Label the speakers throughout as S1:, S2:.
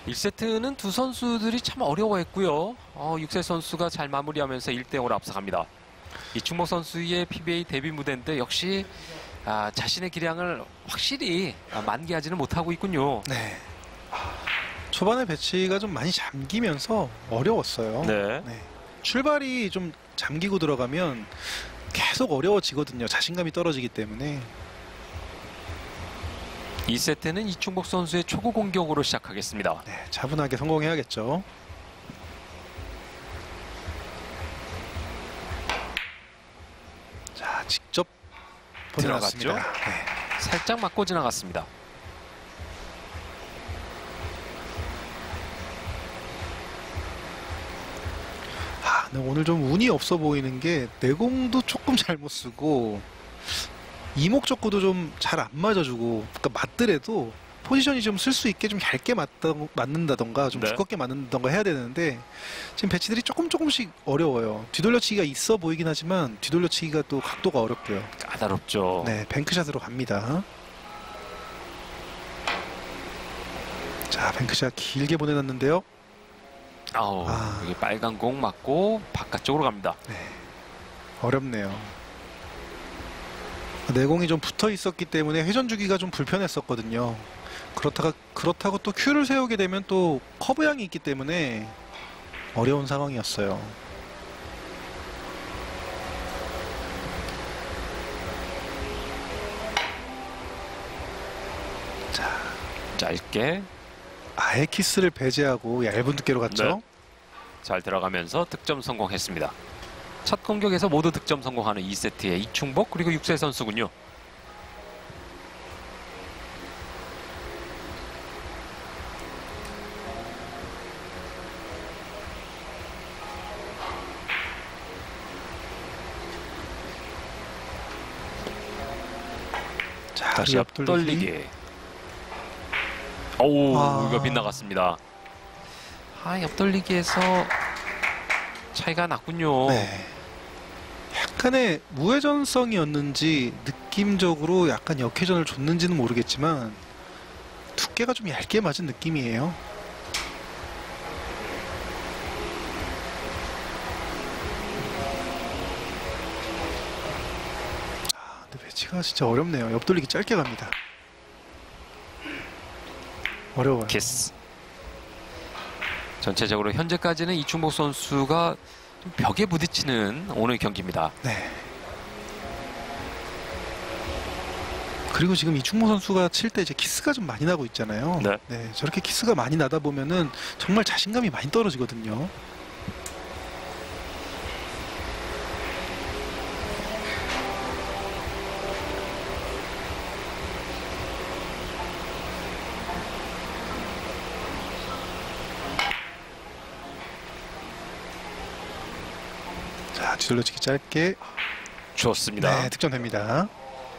S1: 1세트는 두 선수들이 참 어려워했고요. 6세 선수가 잘 마무리하면서 1대0으로 앞서갑니다. 이충복 선수의 PBA 데뷔 무대인데 역시 자신의 기량을 확실히 만개하지는 못하고 있군요.
S2: 네. 초반에 배치가 좀 많이 잠기면서 어려웠어요.
S1: 네.
S2: 네. 출발이 좀 잠기고 들어가면 계속 어려워지거든요. 자신감이 떨어지기 때문에.
S1: 2세트는 이충복 선수의 초구 공격으로 시작하겠습니다.
S2: 네, 차분하게 성공해야겠죠. 자, 직접
S1: 들어갔죠?
S2: 네.
S1: 살짝 맞고 지나갔습니다.
S2: 근데 오늘 좀 운이 없어 보이는 게 내공도 조금 잘못 쓰고 이목적구도 좀 잘 안 맞아주고, 그러니까 맞더라도 포지션이 좀 쓸 수 있게 좀 얇게 맞는다던가 좀
S1: 네.
S2: 두껍게 맞는다던가 해야 되는데 지금 배치들이 조금씩 어려워요. 뒤돌려치기가 있어 보이긴 하지만 뒤돌려치기가 또 각도가 어렵고요.
S1: 까다롭죠.
S2: 네, 뱅크샷으로 갑니다. 자, 뱅크샷 길게 보내놨는데요.
S1: 이게 빨간 공 맞고 바깥쪽으로 갑니다.
S2: 네, 어렵네요. 내공이 좀 붙어 있었기 때문에 회전 주기가 좀 불편했었거든요. 그렇다고 또 큐를 세우게 되면 또 커브양이 있기 때문에 어려운 상황이었어요. 자,
S1: 짧게
S2: 아예 키스를 배제하고 얇은 두께로 갔죠.
S1: 네. 잘 들어가면서 득점 성공했습니다. 첫 공격에서 모두 득점 성공하는 2세트의 이충복 그리고 6세 선수군요.
S2: 자,
S1: 다시 옆돌리기. 이거 빗나갔습니다. 옆돌리기에서 차이가 났군요.
S2: 네. 약간의 무회전성이었는지 느낌적으로 약간 역회전을 줬는지는 모르겠지만 두께가 좀 얇게 맞은 느낌이에요. 근데 배치가 진짜 어렵네요. 옆돌리기 짧게 갑니다. 어려워요.
S1: 키스. 전체적으로 현재까지는 이충복 선수가 좀 벽에 부딪히는 오늘 경기입니다.
S2: 네. 그리고 지금 이충복 선수가 칠 때 이제 키스가 좀 많이 나고 있잖아요.
S1: 네.
S2: 저렇게 키스가 많이 나다 보면은 정말 자신감이 많이 떨어지거든요. 자, 뒤돌려치기 짧게.
S1: 좋습니다.
S2: 네, 득점됩니다.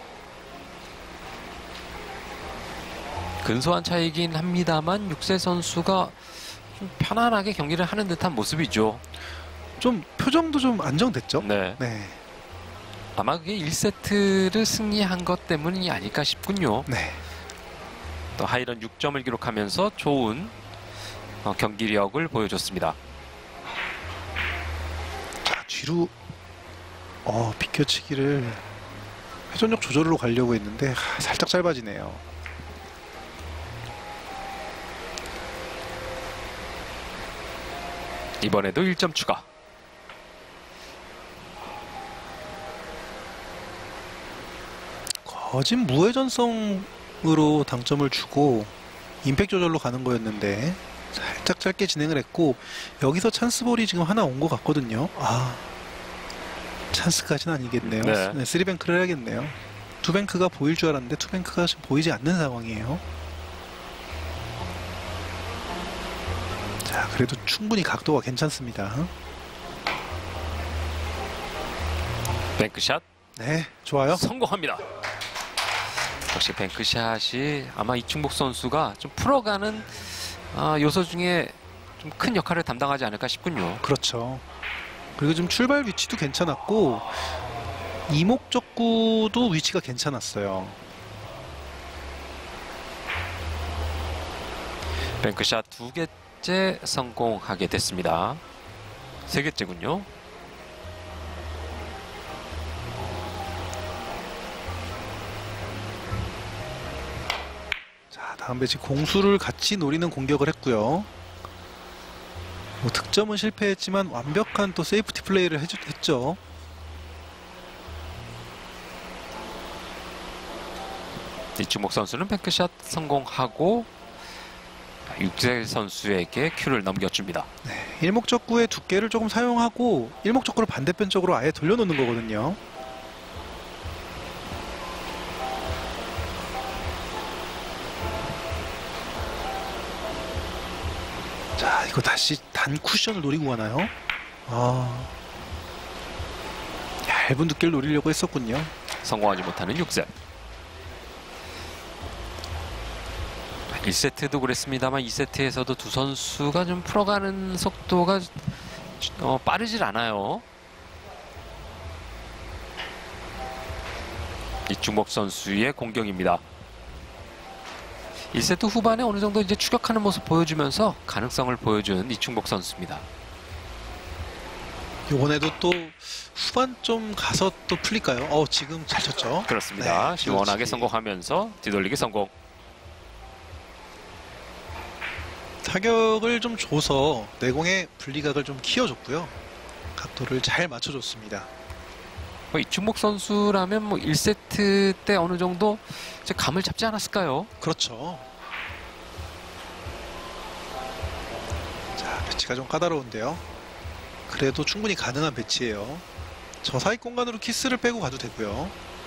S1: 근소한 차이긴 합니다만 6세 선수가 좀 편안하게 경기를 하는 듯한 모습이죠.
S2: 좀 표정도 좀 안정됐죠?
S1: 네.
S2: 네.
S1: 아마 그게 1세트를 승리한 것 때문이 아닐까 싶군요.
S2: 네.
S1: 또 하이런 6점을 기록하면서 좋은 경기력을 보여줬습니다.
S2: 자, 뒤로 비켜치기를 회전력 조절로 가려고 했는데 살짝 짧아지네요.
S1: 이번에도 1점 추가.
S2: 거진 무회전성으로 당점을 주고 임팩 조절로 가는 거였는데 살짝 짧게 진행을 했고 여기서 찬스볼이 지금 하나 온 것 같거든요. 찬스까지는 아니겠네요.
S1: 네.
S2: 네, 3뱅크를 해야겠네요. 2뱅크가 보일 줄 알았는데 2뱅크가 지금 보이지 않는 상황이에요. 자, 그래도 충분히 각도가 괜찮습니다.
S1: 뱅크샷.
S2: 네, 좋아요.
S1: 성공합니다. 역시 뱅크샷이 아마 이충복 선수가 좀 풀어가는 요소 중에 좀 큰 역할을 담당하지 않을까 싶군요.
S2: 그렇죠. 그리고 지금 출발 위치도 괜찮았고 이목적구도 위치가 괜찮았어요.
S1: 뱅크샷 2개째 성공하게 됐습니다. 3개째군요.
S2: 자, 다음 배치 공수를 같이 노리는 공격을 했고요. 뭐 득점은 실패했지만 완벽한 또 세이프티 플레이를 했죠.
S1: 이충목 선수는 뱅크샷 성공하고 육세 선수에게 큐를 넘겨줍니다.
S2: 네, 일목적구의 두께를 조금 사용하고 일목적구를 반대편 쪽으로 아예 돌려놓는 거거든요. 자, 이거 다시 단 쿠션을 노리고 가나요? 얇은 두께를 노리려고 했었군요.
S1: 성공하지 못하는 6세. 1세트도 그랬습니다만 2세트에서도 두 선수가 좀 풀어가는 속도가 빠르질 않아요. 이충목 선수의 공격입니다. 1세트 후반에 어느 정도 이제 추격하는 모습 보여주면서 가능성을 보여준 이충목 선수입니다.
S2: 이번에도 또 후반 좀 가서 또 풀릴까요? 지금 잘 쳤죠?
S1: 그렇습니다.
S2: 네,
S1: 시원하게
S2: 그렇지.
S1: 성공하면서 뒤돌리기 성공.
S2: 타격을 좀 줘서 내공의 분리각을 좀 키워줬고요. 각도를 잘 맞춰줬습니다.
S1: 이충목 선수라면 1세트 때 어느 정도 이제 감을 잡지 않았을까요?
S2: 그렇죠. 자, 배치가 좀 까다로운데요. 그래도 충분히 가능한 배치예요. 저 사이 공간으로 키스를 빼고 가도 되고요.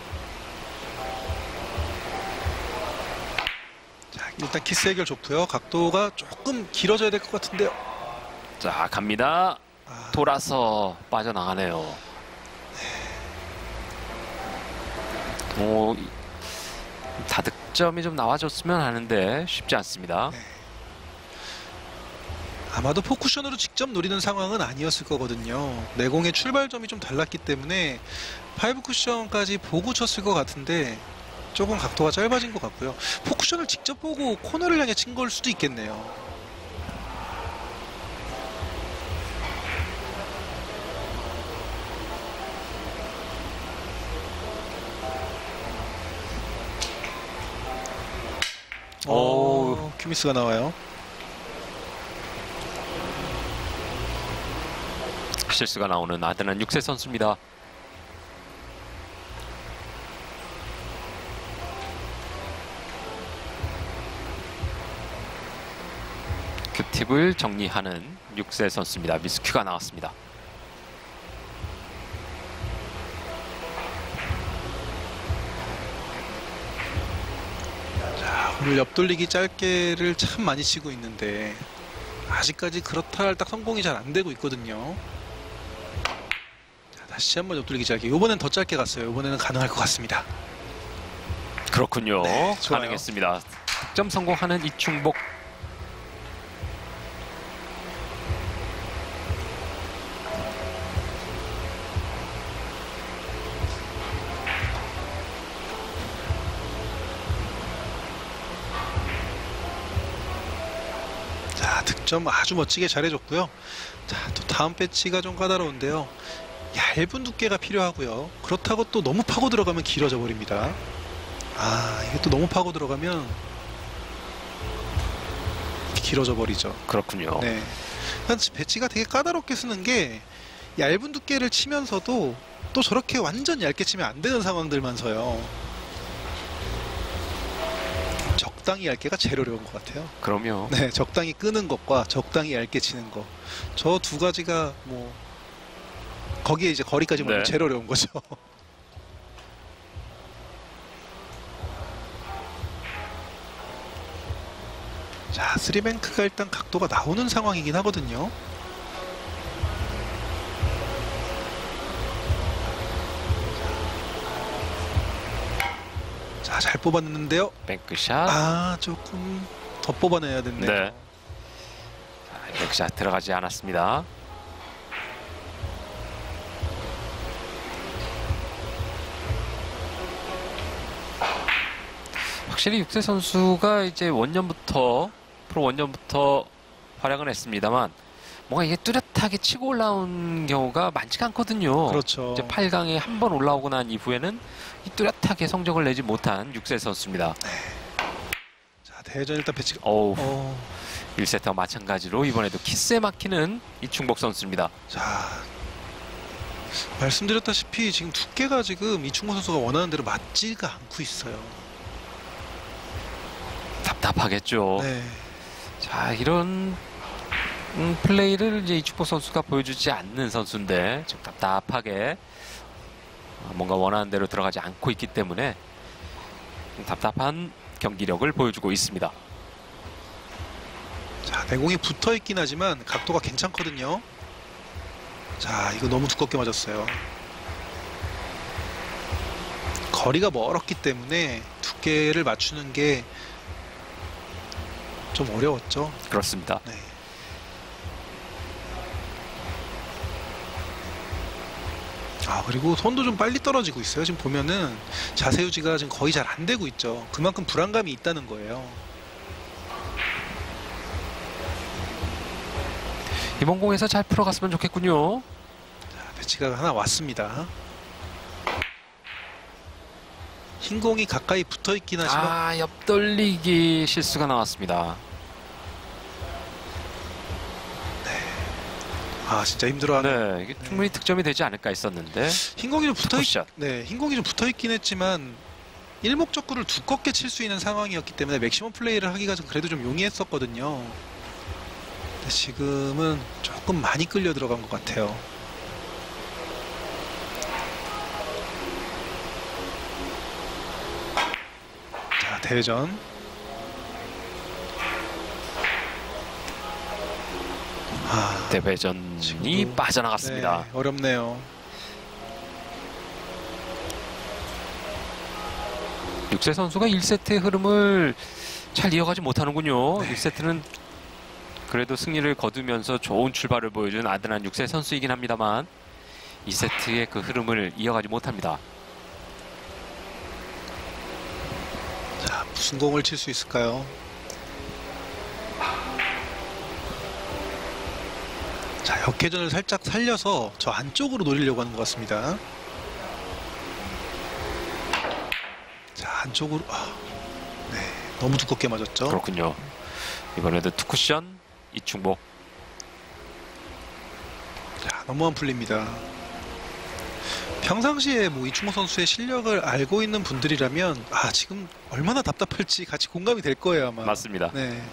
S2: 자, 일단 키스 해결 좋고요. 각도가 조금 길어져야 될 것 같은데요.
S1: 자, 갑니다. 돌아서 빠져나가네요. 다득점이 좀 나와줬으면 하는데 쉽지 않습니다.
S2: 네. 아마도 포쿠션으로 직접 노리는 상황은 아니었을 거거든요. 내공의 출발점이 좀 달랐기 때문에 5쿠션까지 보고 쳤을 것 같은데 조금 각도가 짧아진 것 같고요. 포쿠션을 직접 보고 코너를 향해 친 걸 수도 있겠네요. 큐미스가 나와요.
S1: 실수가 나오는 아드난 6세 선수입니다. 큐팁을 정리하는 6세 선수입니다. 미스큐가 나왔습니다.
S2: 자, 오늘 옆돌리기 짧게를 참 많이 치고 있는데 아직까지 그렇다 할 딱 성공이 잘 안 되고 있거든요. 자, 다시 한번 옆돌리기 짧게. 이번엔 더 짧게 갔어요. 이번에는 가능할 것 같습니다.
S1: 그렇군요.
S2: 네, 좋아요.
S1: 가능했습니다. 득점 성공하는 이충복.
S2: 자, 득점 아주 멋지게 잘해줬고요. 자, 또 다음 배치가 좀 까다로운데요. 얇은 두께가 필요하고요. 그렇다고 또 너무 파고 들어가면 길어져 버립니다. 이게 또 너무 파고 들어가면 길어져 버리죠.
S1: 그렇군요.
S2: 네. 배치가 되게 까다롭게 쓰는 게 얇은 두께를 치면서도 또 저렇게 완전 얇게 치면 안 되는 상황들만서요. 적당히 얇게가 제일 어려운 것 같아요.
S1: 그럼요.
S2: 네, 적당히 끄는 것과 적당히 얇게 치는 거. 저 두 가지가 뭐 거기에 이제 거리까지 보면
S1: 네.
S2: 제일 어려운 거죠. 자, 쓰리뱅크가 일단 각도가 나오는 상황이긴 하거든요. 자, 잘 뽑았는데요.
S1: 뱅크샷.
S2: 조금 더 뽑아내야 됐네요.
S1: 네. 뱅크샷 들어가지 않았습니다. 확실히 육세 선수가 이제 원년부터 프로 원년부터 활약을 했습니다만 뭔가 이게 뚜렷하게 치고 올라온 경우가 많지가 않거든요.
S2: 그렇죠.
S1: 이제 8강에 한 번 올라오고 난 이후에는 이 뚜렷하게 성적을 내지 못한 육세 선수입니다.
S2: 자, 대회전 일단 배치가.
S1: 어우,
S2: 어,
S1: 1세트와 마찬가지로 이번에도 키스에 막히는 이충복 선수입니다.
S2: 자, 말씀드렸다시피 지금 두께가 지금 이충모 선수가 원하는 대로 맞지가 않고 있어요.
S1: 답답하겠죠.
S2: 네.
S1: 자, 이런 플레이를 이제 이충복 선수가 보여주지 않는 선수인데 좀 답답하게 뭔가 원하는 대로 들어가지 않고 있기 때문에 좀 답답한 경기력을 보여주고 있습니다.
S2: 자, 내공이 붙어 있긴 하지만 각도가 괜찮거든요. 자, 이거 너무 두껍게 맞았어요. 거리가 멀었기 때문에 두께를 맞추는 게 좀 어려웠죠.
S1: 그렇습니다.
S2: 네. 아, 그리고 손도 좀 빨리 떨어지고 있어요. 지금 보면은 자세 유지가 지금 거의 잘 안 되고 있죠. 그만큼 불안감이 있다는 거예요.
S1: 이번 공에서 잘 풀어갔으면 좋겠군요.
S2: 자, 배치가 하나 왔습니다. 흰 공이 가까이 붙어 있긴 하지만
S1: 아, 옆돌리기 실수가 나왔습니다.
S2: 아, 진짜 힘들어하는.
S1: 네, 이게 충분히 득점이 되지 않을까 했었는데
S2: 흰 공이 좀 붙어 있.
S1: 푸샷.
S2: 네, 흰 공이 좀 붙어 있긴 했지만 일목적구를 두껍게 칠 수 있는 상황이었기 때문에 맥시멈 플레이를 하기가 좀 그래도 좀 용이했었거든요. 근데 지금은 조금 많이 끌려 들어간 것 같아요. 자, 대회전. 아,
S1: 대회전이
S2: 지금도-
S1: 빠져나갔습니다.
S2: 네, 어렵네요.
S1: 육세 선수가 1세트의 흐름을 잘 이어가지 못하는군요.
S2: 네.
S1: 1세트는 그래도 승리를 거두면서 좋은 출발을 보여준 아드난 육세 선수이긴 합니다만 2세트의 그 흐름을 이어가지 못합니다.
S2: 자, 무슨 공을 칠 수 있을까요? 자, 역회전을 살짝 살려서 저 안쪽으로 노리려고 하는 것 같습니다. 자, 안쪽으로. 아, 네, 너무 두껍게 맞았죠.
S1: 그렇군요. 이번에도 투쿠션 이충복.
S2: 자, 너무 안 풀립니다. 평상시에 뭐 이충모 선수의 실력을 알고 있는 분들이라면 아, 지금 얼마나 답답할지 같이 공감이 될 거예요, 아마.
S1: 맞습니다.
S2: 네.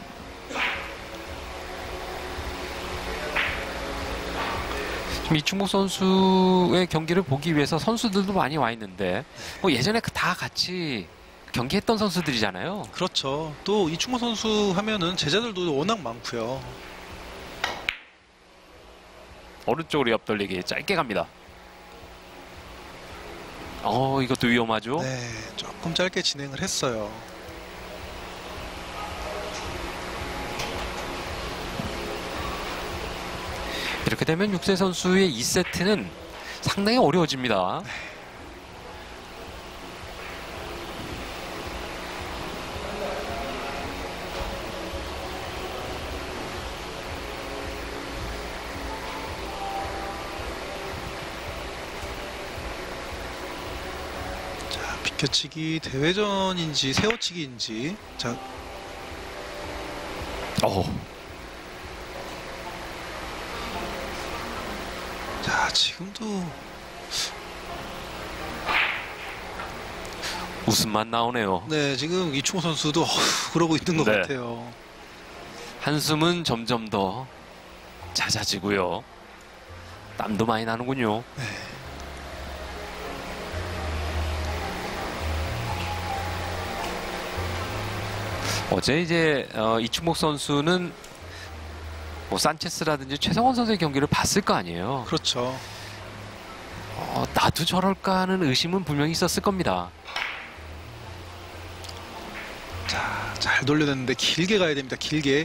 S1: 지금 이충복 선수의 경기를 보기 위해서 선수들도 많이 와 있는데 뭐 예전에 다 같이 경기했던 선수들이잖아요.
S2: 그렇죠. 또 이충모 선수 하면은 제자들도 워낙 많고요.
S1: 오른쪽으로 옆돌리기 짧게 갑니다. 이것도 위험하죠.
S2: 네, 조금 짧게 진행을 했어요.
S1: 이렇게 되면 육세 선수의 2세트는 상당히 어려워집니다.
S2: 자, 비켜치기 대회전인지 세워치기인지. 자, 자, 지금도
S1: 웃음만 나오네요.
S2: 네, 지금 이충호 선수도 그러고 있는 것
S1: 네.
S2: 같아요.
S1: 한숨은 점점 더 잦아지고요. 땀도 많이 나는군요.
S2: 네.
S1: 어제 이제 이충복 선수는 뭐 산체스라든지 최성원 선수의 경기를 봤을 거 아니에요.
S2: 그렇죠.
S1: 나도 저럴까 하는 의심은 분명히 있었을 겁니다.
S2: 자, 잘 돌려냈는데 길게 가야 됩니다. 길게.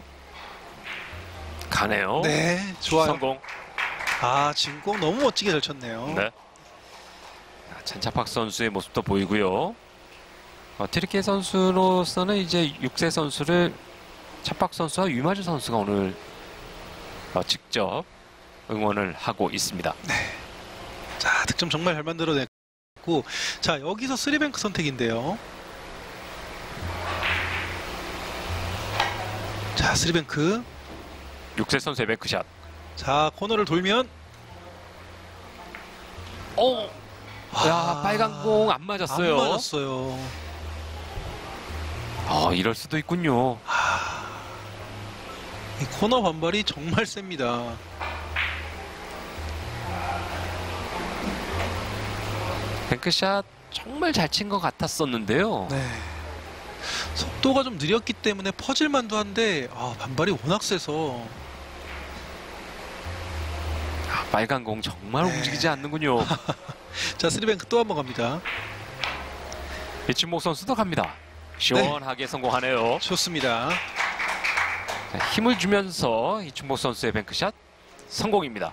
S1: 가네요.
S2: 네, 좋아요.
S1: 성공.
S2: 아, 지금 꼭 너무 멋지게 잘 쳤네요.
S1: 네. 잔차팍 선수의 모습도 보이고요. 트리케 선수로서는 이제 6세 선수를 차박 선수와 유마주 선수가 오늘 직접 응원을 하고 있습니다.
S2: 자, 득점 정말 잘 만들어냈고, 자, 여기서 3뱅크 선택인데요. 자, 3뱅크.
S1: 육세 선수의 뱅크샷.
S2: 자, 코너를 돌면
S1: 야, 빨간 공 안 맞았어요.
S2: 안 맞았어요.
S1: 이럴 수도 있군요.
S2: 이 코너 반발이 정말 셉니다.
S1: 뱅크샷 정말 잘 친 것 같았었는데요.
S2: 네. 속도가 좀 느렸기 때문에 퍼질만도 한데 반발이 워낙 세서
S1: 빨간 공 정말
S2: 네.
S1: 움직이지 않는군요.
S2: 자, 3뱅크 또 한 번 갑니다.
S1: 이춘목 선수도 갑니다. 시원하게 성공하네요.
S2: 좋습니다.
S1: 자, 힘을 주면서 이춘목 선수의 뱅크샷 성공입니다.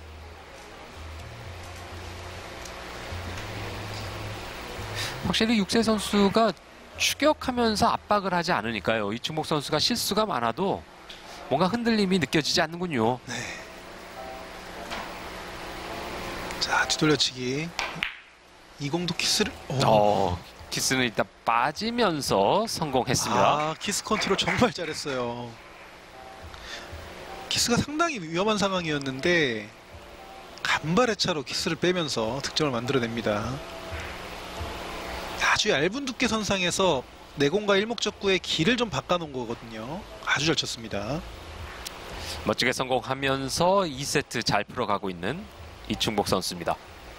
S1: 확실히 육세 선수가 추격하면서 압박을 하지 않으니까요. 이춘목 선수가 실수가 많아도 뭔가 흔들림이 느껴지지 않는군요.
S2: 자, 뒤돌려치기. 이 공도 키스를
S1: 키스는 일단 빠지면서 성공했습니다.
S2: 키스 컨트롤 정말 잘했어요. 키스가 상당히 위험한 상황이었는데 간발의 차로 키스를 빼면서 득점을 만들어냅니다. 아주 얇은 두께 선상에서 내공과 일목적구의 길을 좀 바꿔놓은 거거든요. 아주 잘 쳤습니다.
S1: 멋지게 성공하면서 2세트 잘 풀어가고 있는 이충복 선수입니다.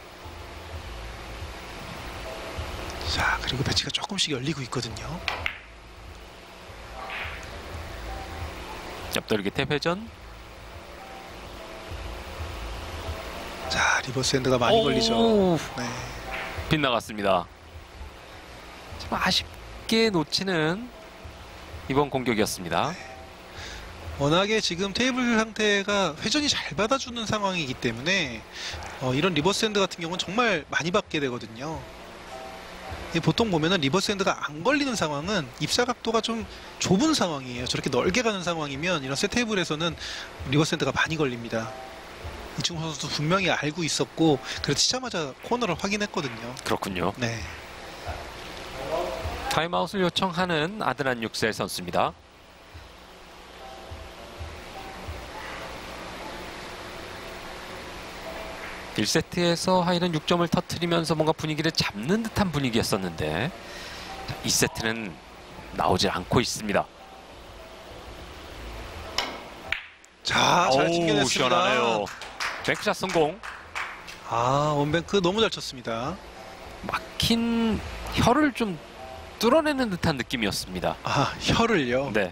S2: 자, 그리고 배치가 조금씩 열리고 있거든요.
S1: 옆돌기 탭 회전.
S2: 자, 리버스 핸드가 많이 걸리죠. 네.
S1: 빗나갔습니다. 참 아쉽게 놓치는 이번 공격이었습니다.
S2: 워낙에 지금 테이블 상태가 회전이 잘 받아주는 상황이기 때문에 이런 리버스 핸드 같은 경우는 정말 많이 받게 되거든요. 보통 보면은 리버스 핸드가 안 걸리는 상황은 입사 각도가 좀 좁은 상황이에요. 저렇게 넓게 가는 상황이면 이런 세 테이블에서는 리버스 핸드가 많이 걸립니다. 이충호 선수도 분명히 알고 있었고 그래서 치자마자 코너를 확인했거든요.
S1: 그렇군요.
S2: 네.
S1: 타임아웃을 요청하는 아드란 육셀 선수입니다. (1세트에서) 하이는 6점을 터뜨리면서 뭔가 분위기를 잡는 듯한 분위기였었는데 2세트는 나오지 않고 있습니다.
S2: 자, 잘 챙겨냈습니다.
S1: 시원하네요. 뱅크샷 성공.
S2: 원뱅크 너무 잘 쳤습니다.
S1: 막힌 혀를 좀 뚫어내는 듯한 느낌이었습니다.
S2: 혀를요?
S1: 네.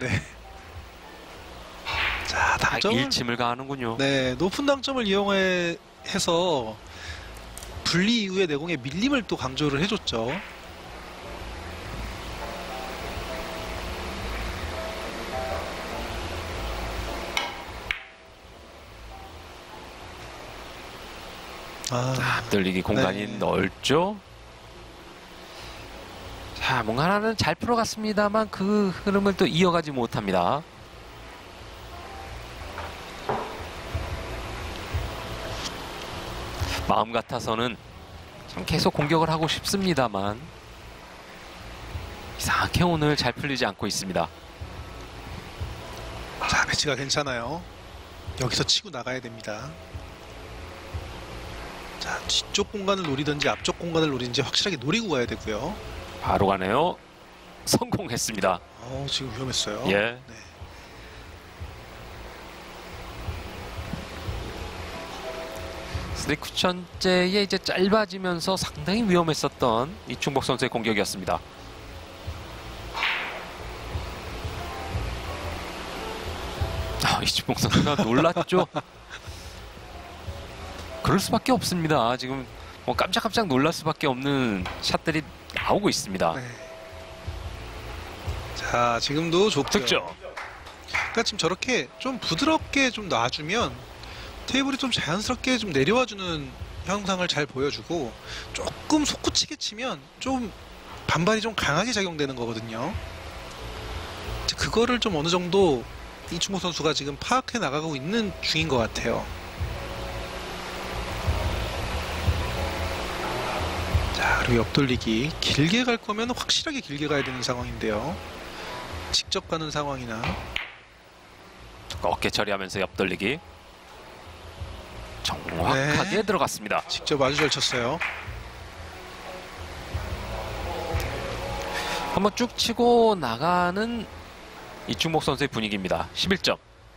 S2: 자, 당점을
S1: 일침을 가하는군요.
S2: 네, 높은 당점을 이용해서 분리 이후의 내공의 밀림을 또 강조를 해줬죠.
S1: 앞돌리기 공간이
S2: 네.
S1: 넓죠. 자, 뭔가 하나는 잘 풀어갔습니다만 그 흐름을 또 이어가지 못합니다. 마음 같아서는 참 계속 공격을 하고 싶습니다만 이상하게 오늘 잘 풀리지 않고 있습니다.
S2: 자, 배치가 괜찮아요. 여기서 치고 나가야 됩니다. 자, 뒤쪽 공간을 노리든지 앞쪽 공간을 노리든지 확실하게 노리고 가야 되고요.
S1: 바로 가네요. 성공했습니다.
S2: 지금 위험했어요.
S1: 예.
S2: 네.
S1: 스리쿠천째에 이제 짧아지면서 상당히 위험했었던 이충복 선수의 공격이었습니다. 이충복 선수가 놀랐죠. 그럴 수밖에 없습니다. 지금 뭐 깜짝깜짝 놀랄 수밖에 없는 샷들이 나오고 있습니다.
S2: 네. 자, 지금도 좋고요.
S1: 득점.
S2: 그러니까 지금 저렇게 좀 부드럽게 좀 놔주면 테이블이 좀 자연스럽게 좀 내려와주는 형상을 잘 보여주고 조금 솟구치게 치면 좀 반발이 좀 강하게 작용되는 거거든요. 그거를 좀 어느 정도 이충목 선수가 지금 파악해 나가고 있는 중인 것 같아요. 자, 그리고 옆돌리기 길게 갈 거면 확실하게 길게 가야 되는 상황인데요. 직접 가는 상황이나
S1: 어깨 처리하면서 옆돌리기 정확하게
S2: 네.
S1: 들어갔습니다.
S2: 직접 아주 잘 쳤어요.
S1: 한번 쭉 치고 나가는 이충목 선수의 분위기입니다. 11점.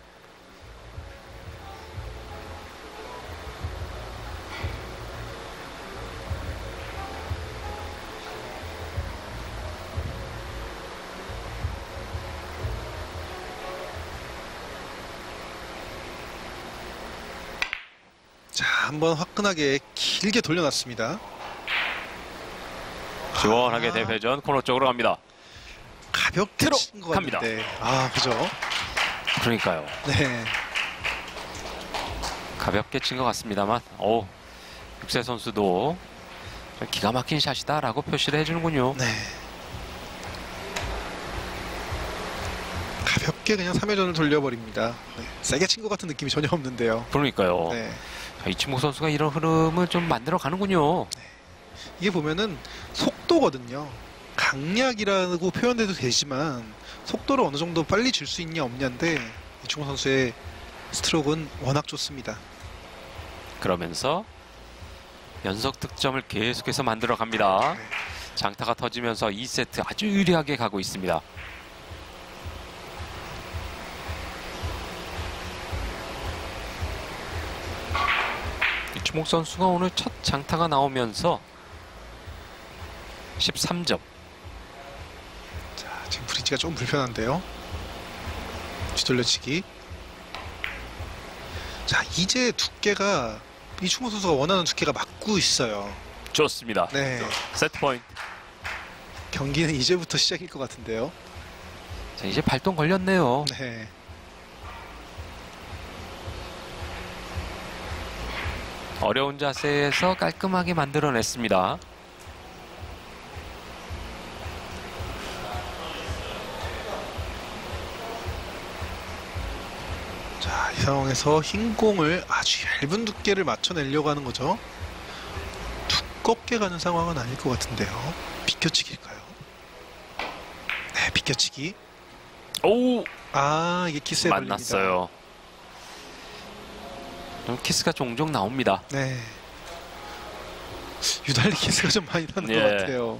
S2: 자, 한번 화끈하게 길게 돌려놨습니다.
S1: 시원하게 대회전 코너 쪽으로 갑니다.
S2: 가볍게 친 것
S1: 들어갑니다.
S2: 같은데. 아, 그죠?
S1: 그러니까요.
S2: 네.
S1: 가볍게 친 것 같습니다만, 육세 선수도 기가 막힌 샷이다라고 표시를 해주는군요.
S2: 네. 가볍게 그냥 3회전을 돌려버립니다. 네. 세게 친 것 같은 느낌이 전혀 없는데요.
S1: 그러니까요.
S2: 네.
S1: 자, 이충목 선수가 이런 흐름을 좀 만들어 가는군요.
S2: 이게 보면은 속도거든요. 강약이라고 표현돼도 되지만 속도를 어느 정도 빨리 줄 수 있냐 없냐인데 이충호 선수의 스트로크는 워낙 좋습니다.
S1: 그러면서 연속 득점을 계속해서 만들어 갑니다.
S2: 네.
S1: 장타가 터지면서 2세트 아주 유리하게 가고 있습니다. 이충목 선수가 오늘 첫 장타가 나오면서 13점.
S2: 자, 지금 브릿지가 좀 불편한데요. 뒤돌려치기. 자, 이제 두께가 이충호 선수가 원하는 두께가 맞고 있어요.
S1: 좋습니다.
S2: 네.
S1: 세트 포인트.
S2: 경기는 이제부터 시작일 것 같은데요.
S1: 자, 이제 발동 걸렸네요.
S2: 네.
S1: 어려운 자세에서 깔끔하게 만들어냈습니다.
S2: 자, 이 상황에서 흰 공을 아주 얇은 두께를 맞춰내려고 하는 거죠. 두껍게 가는 상황은 아닐 것 같은데요. 비껴치기일까요? 네, 비껴치기.
S1: 오!
S2: 아, 이게 키스에 걸립니다.
S1: 만났어요. 좀 키스가 종종 나옵니다.
S2: 네. 유달리 키스가 좀 많이 나는
S1: 예.
S2: 것 같아요.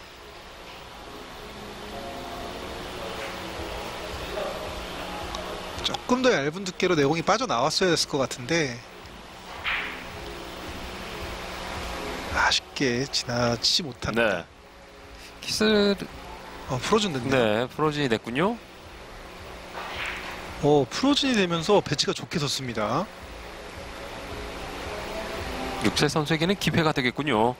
S2: 조금 더 얇은 두께로 내공이 빠져나왔어야 했을 것 같은데 아쉽게 지나치지 못합니다.
S1: 네. 키스,
S2: 프로즌 됐네요.
S1: 네, 프로진이 됐군요.
S2: 프로즌이 되면서 배치가 좋게 섰습니다.
S1: 육세 선수에게는 기회가 되겠군요.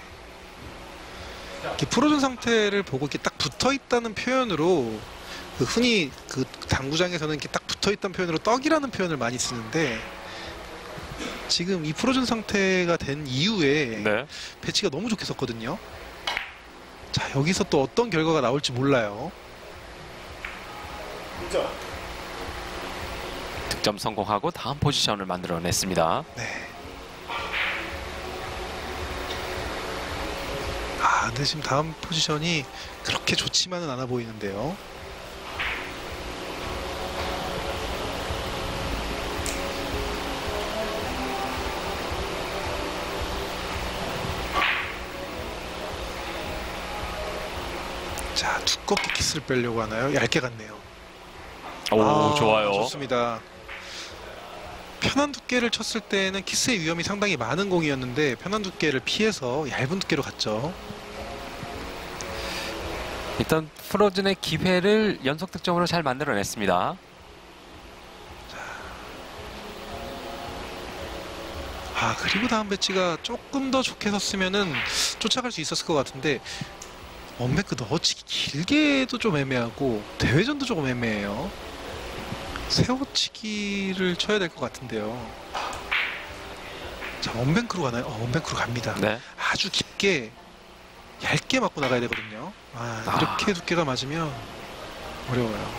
S2: 이렇게 프로즌 상태를 보고 이렇게 딱 붙어 있다는 표현으로 흔히 그 당구장에서는 이렇게 딱 붙어 있다는 표현으로 떡이라는 표현을 많이 쓰는데 지금 이 프로즌 상태가 된 이후에
S1: 네.
S2: 배치가 너무 좋게 섰거든요. 자, 여기서 또 어떤 결과가 나올지 몰라요.
S1: 득점 성공하고 다음 포지션을 만들어냈습니다.
S2: 네. 근데 지금 다음 포지션이 그렇게 좋지만은 않아 보이는데요. 자, 두껍게 키스를 빼려고 하나요? 얇게 갔네요.
S1: 오, 좋아요.
S2: 좋습니다. 편한 두께를 쳤을 때는 키스의 위험이 상당히 많은 공이었는데 편한 두께를 피해서 얇은 두께로 갔죠.
S1: 일단 프로즌의 기회를 연속 득점으로 잘 만들어냈습니다.
S2: 그리고 다음 배치가 조금 더 좋게 섰으면은 쫓아갈 수 있었을 것 같은데 원뱅크 넣어치기 길게도 좀 애매하고 대회전도 조금 애매해요. 세워치기를 쳐야 될 것 같은데요. 자, 원뱅크로 가나요? 원뱅크로 갑니다.
S1: 네.
S2: 아주 깊게 얇게 맞고 나가야 되거든요. 이렇게 두께가 맞으면 어려워요.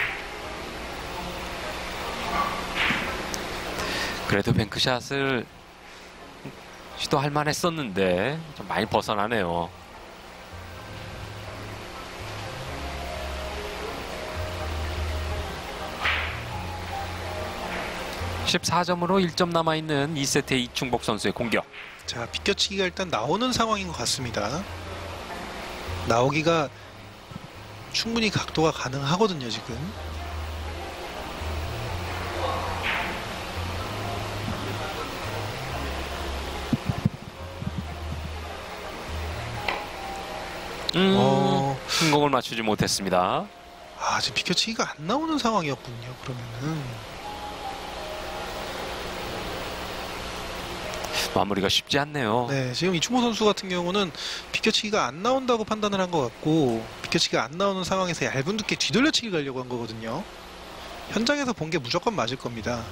S1: 그래도 뱅크샷을 시도할 만했었는데 좀 많이 벗어나네요. (14점으로) 1점 남아있는 2세트의 이충복 선수의 공격.
S2: 자, 비껴치기가 일단 나오는 상황인 것 같습니다. 나오기가 충분히 각도가 가능하거든요, 지금.
S1: 성공을 맞추지 못했습니다.
S2: 아, 지금 비껴치기가 안 나오는 상황이었군요, 그러면은.
S1: 마무리가 쉽지 않네요.
S2: 네, 지금 이충호 선수 같은 경우는 비껴치기가 안 나온다고 판단을 한 것 같고, 비껴치기가 안 나오는 상황에서 얇은 두께 뒤돌려치기 가려고 한 거거든요. 현장에서 본 게 무조건 맞을 겁니다.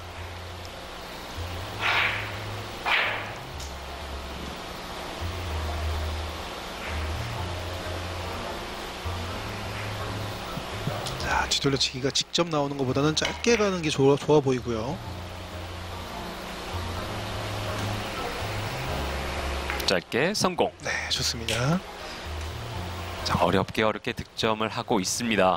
S2: 자, 뒤돌려치기가 직접 나오는 것보다는 짧게 가는 게 좋아 보이고요.
S1: 짧게 성공.
S2: 네, 좋습니다.
S1: 자, 어렵게 득점을 하고 있습니다.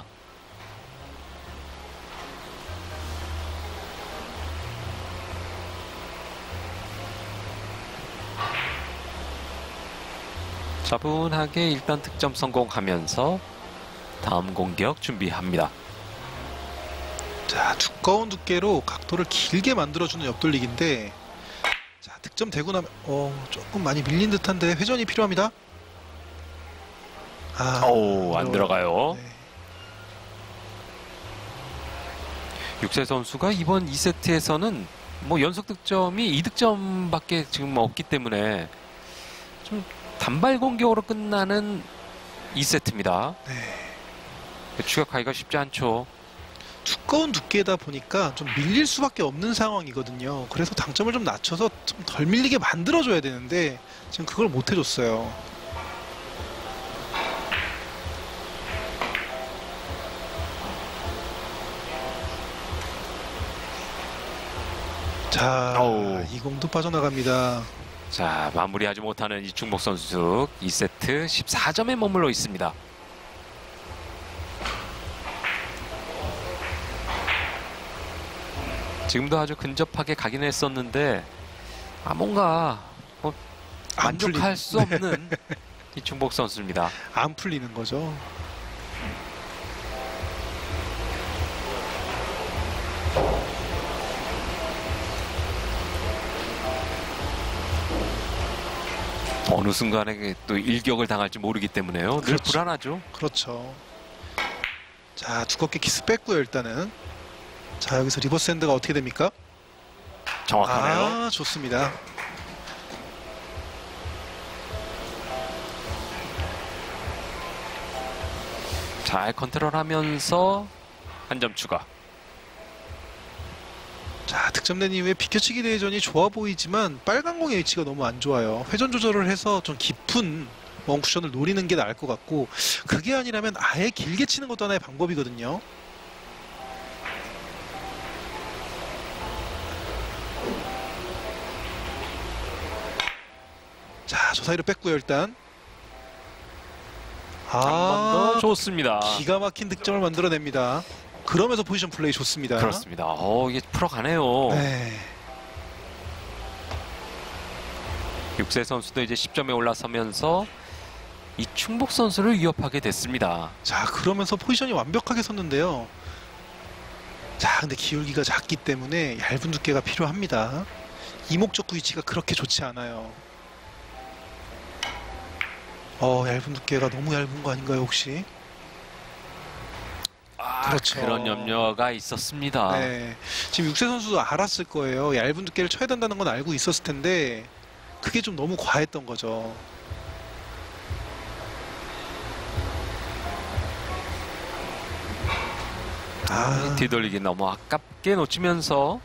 S1: 차분하게 일단 득점 성공하면서 다음 공격 준비합니다.
S2: 자, 두꺼운 두께로 각도를 길게 만들어주는 옆돌리기인데, 자, 득점 되고 나면 조금 많이 밀린 듯한데 회전이 필요합니다.
S1: 안 들어가요.
S2: 네.
S1: 육세 선수가 이번 2세트에서는 뭐 연속 득점이 2득점밖에 지금 없기 때문에 좀 단발 공격으로 끝나는 2세트입니다.
S2: 네.
S1: 추격하기가 쉽지 않죠.
S2: 두꺼운 두께다 보니까 좀 밀릴 수밖에 없는 상황이거든요. 그래서 당점을 좀 낮춰서 좀 덜 밀리게 만들어줘야 되는데 지금 그걸 못 해줬어요. 자, 이 공도 빠져나갑니다.
S1: 자, 마무리하지 못하는 이충복 선수 2세트 14점에 머물러 있습니다. 지금도 아주 근접하게 가긴 했었는데 뭔가 만족할 수 없는 이충복 선수입니다.
S2: 안 풀리는 거죠.
S1: 어느 순간에 또 일격을 당할지 모르기 때문에요. 늘
S2: 그렇죠.
S1: 불안하죠.
S2: 그렇죠. 자, 두껍게 키스 뺐고요, 일단은. 자, 여기서 리버스 핸드가 어떻게 됩니까?
S1: 정확하네요.
S2: 좋습니다.
S1: 잘 컨트롤하면서 한 점 추가.
S2: 자, 득점된 이후에 비껴치기 대전이 좋아 보이지만 빨간 공의 위치가 너무 안 좋아요. 회전 조절을 해서 좀 깊은 원쿠션을 노리는 게 나을 것 같고, 그게 아니라면 아예 길게 치는 것도 하나의 방법이거든요. 자, 저 사이로 뺐고요, 일단.
S1: 한 번 더 좋습니다.
S2: 기가 막힌 득점을 만들어냅니다. 그러면서 포지션 플레이 좋습니다.
S1: 그렇습니다. 이게 풀어가네요.
S2: 네.
S1: 육세 선수도 이제 10점에 올라서면서 이충복 선수를 위협하게 됐습니다.
S2: 자, 그러면서 포지션이 완벽하게 섰는데요. 자, 근데 기울기가 작기 때문에 얇은 두께가 필요합니다. 이목적구 위치가 그렇게 좋지 않아요. 얇은 두께가 너무 얇은 거 아닌가요, 혹시? 그렇죠.
S1: 그런 염려가 있었습니다.
S2: 네. 지금 육세 선수도 알았을 거예요. 얇은 두께를 쳐야 된다는 건 알고 있었을 텐데 그게 좀 너무 과했던 거죠.
S1: 뒤돌리기 너무 아깝게 놓치면서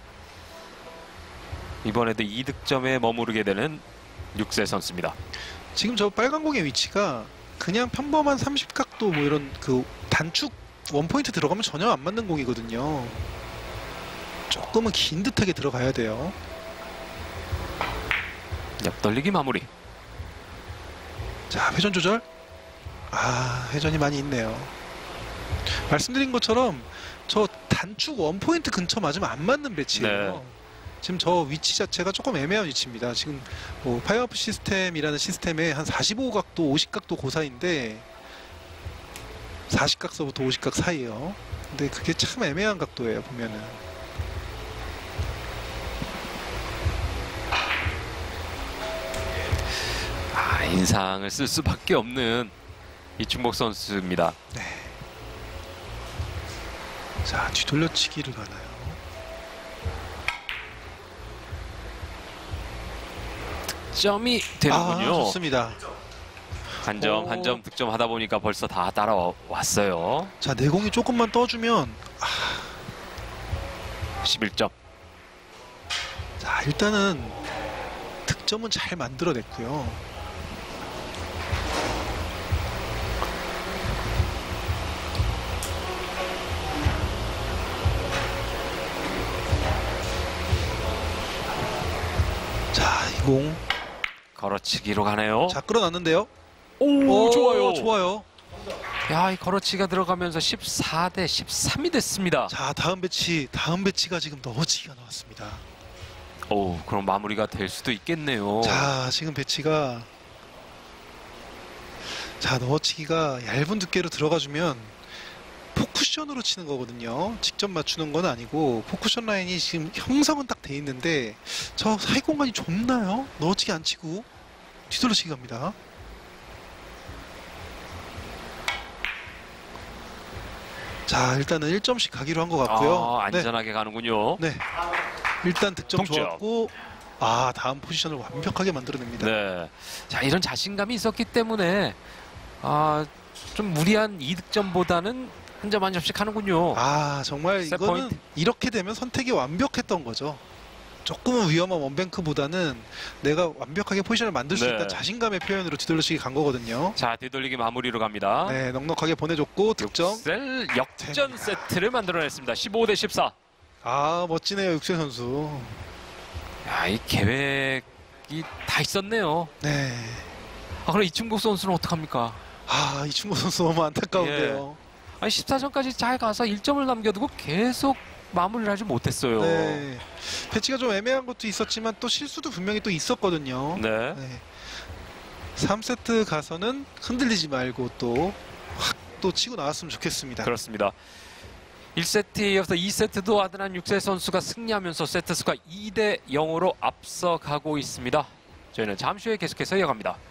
S1: 이번에도 2득점에 머무르게 되는 육세 선수입니다.
S2: 지금 저 빨간 공의 위치가 그냥 평범한 30각도 뭐 이런 그 단축 원포인트 들어가면 전혀 안 맞는 공이거든요. 조금은 긴 듯하게 들어가야 돼요.
S1: 옆돌리기 마무리.
S2: 자, 회전 조절. 아, 회전이 많이 있네요. 말씀드린 것처럼 저 단축 원포인트 근처 맞으면 안 맞는 배치예요.
S1: 네.
S2: 지금 저 위치 자체가 조금 애매한 위치입니다. 지금 뭐 파이어업 시스템이라는 시스템에 한 45각도, 50각도 그 사이인데 40각서부터 50각 사이에요. 근데 그게 참 애매한 각도예요, 보면은.
S1: 인상을 쓸 수밖에 없는 이충복 선수입니다.
S2: 자, 뒤돌려치기를 가나요?
S1: 점이 되는군요.
S2: 좋습니다.
S1: 한 점 한 점 득점하다 보니까 벌써 다 따라왔어요.
S2: 자, 내공이 조금만 떠주면
S1: 11점.
S2: 자, 일단은 득점은 잘 만들어냈고요. 자, 이 공.
S1: 걸어치기로 가네요.
S2: 자, 끌어놨는데요.
S1: 오, 좋아요.
S2: 좋아요.
S1: 야, 이 걸어치기가 들어가면서 14대 13이 됐습니다.
S2: 자, 다음 배치가 지금 넣어치기가 나왔습니다.
S1: 오, 그럼 마무리가 될 수도 있겠네요.
S2: 자, 지금 배치가 넣어치기가 얇은 두께로 들어가주면 포쿠션으로 치는 거거든요. 직접 맞추는 건 아니고 포쿠션 라인이 지금 형성은 딱 돼 있는데 저 사이 공간이 좁나요? 넣어치기 안 치고 뒤돌려치기 갑니다. 자, 일단은 1점씩 가기로 한 것 같고요.
S1: 안전하게 가는군요.
S2: 네. 일단 득점
S1: 동점.
S2: 좋았고 다음 포지션을 완벽하게 만들어냅니다.
S1: 네. 자, 이런 자신감이 있었기 때문에 좀 무리한 2득점보다는 한 점 한 점씩 하는군요.
S2: 정말
S1: 셋
S2: 이거는
S1: 포인트.
S2: 이렇게 되면 선택이 완벽했던 거죠. 조금은 위험한 원뱅크보다는 내가 완벽하게 포지션을 만들 수
S1: 네.
S2: 있다는 자신감의 표현으로 뒤돌려치기 간 거거든요.
S1: 자, 뒤돌리기 마무리로 갑니다.
S2: 네, 넉넉하게 보내줬고 득점.
S1: 셀 역전 세트를 만들어냈습니다. 15대 14.
S2: 멋지네요, 육세 선수.
S1: 야, 이 계획이 다 있었네요.
S2: 네.
S1: 그럼 이충복 선수는 어떡합니까?
S2: 이충구 선수 너무 안타까운데요.
S1: 14점까지 잘 가서 1점을 남겨두고 계속 마무리를 하지 못했어요.
S2: 네. 배치가 좀 애매한 것도 있었지만 또 실수도 분명히 또 있었거든요.
S1: 네.
S2: 3세트 가서는 흔들리지 말고 또 확 또 치고 나왔으면 좋겠습니다.
S1: 그렇습니다. 1세트에 이어서 2세트도 아드난 육세 선수가 승리하면서 세트 수가 2대 0으로 앞서가고 있습니다. 저희는 잠시 후에 계속해서 이어갑니다.